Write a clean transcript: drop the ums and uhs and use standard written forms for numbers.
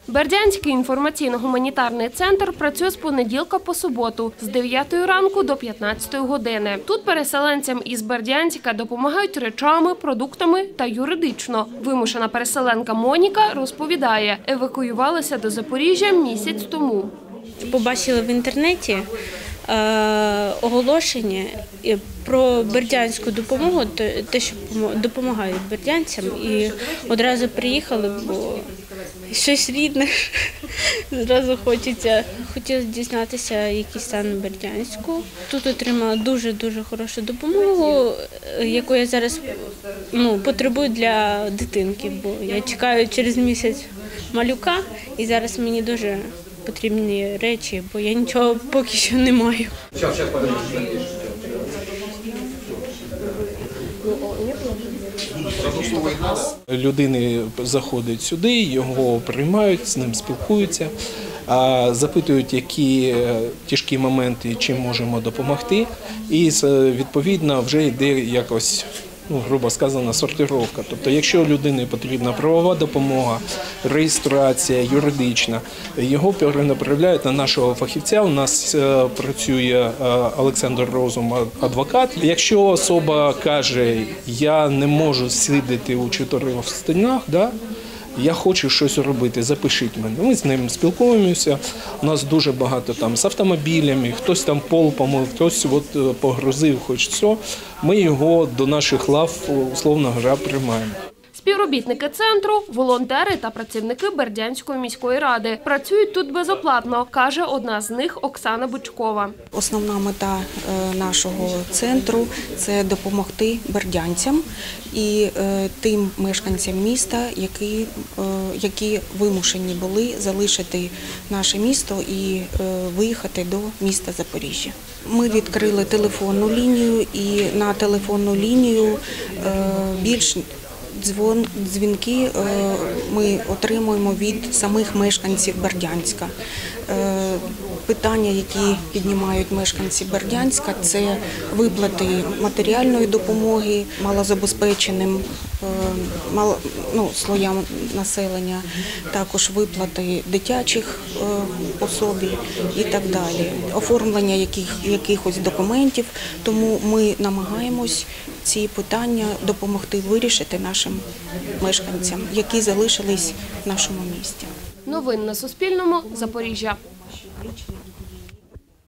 Бердянський інформаційно-гуманітарний центр працює з понеділка по суботу з 9 ранку до 15 години. Тут переселенцям із Бердянська допомагають речами, продуктами та юридично. Вимушена переселенка Моніка розповідає, евакуювалася до Запоріжжя місяць тому. Побачила в інтернеті оголошення про бердянську допомогу, те, що допомагають бердянцям, і одразу приїхали, бо щось рідне, зразу хотілося дізнатися, який стан Бердянську. Тут отримала дуже хорошу допомогу, яку я зараз потребую для дитинки, бо я чекаю через місяць малюка, і зараз мені дуже потрібні речі, бо я нічого поки що не маю. Людини заходить сюди, його приймають, з ним спілкуються, запитують, які тяжкі моменти, чим можемо допомогти, і відповідно вже йде якось, грубо сказано, сортировка. Тобто, якщо людині потрібна правова допомога, реєстрація, юридична, його перенаправляють на нашого фахівця. У нас працює Олександр Розум, адвокат. Якщо особа каже, я не можу сидіти у чотирьох стінах, я хочу щось робити, запишіть мене. Ми з ним спілкуємося, у нас дуже багато там з автомобілями, хтось там пол помив, хтось погрузив, хоч що. Ми його до наших лав, условно говоря, приймаємо. Співробітники центру, волонтери та працівники Бердянської міської ради працюють тут безоплатно, каже одна з них Оксана Бучкова. Основна мета нашого центру – це допомогти бердянцям і тим мешканцям міста, які вимушені були залишити наше місто і виїхати до міста Запоріжжя. Ми відкрили телефонну лінію, і на телефонну лінію дзвінки ми отримуємо від самих мешканців Бердянська. Питання, які піднімають мешканці Бердянська, це виплати матеріальної допомоги малозабезпеченим слоям населення, також виплати дитячих пособій і так далі, оформлення якихось документів. Тому ми намагаємось ці питання допомогти вирішити нашим мешканцям, які залишились в нашому місті. Новини на Суспільному. Запоріжжя.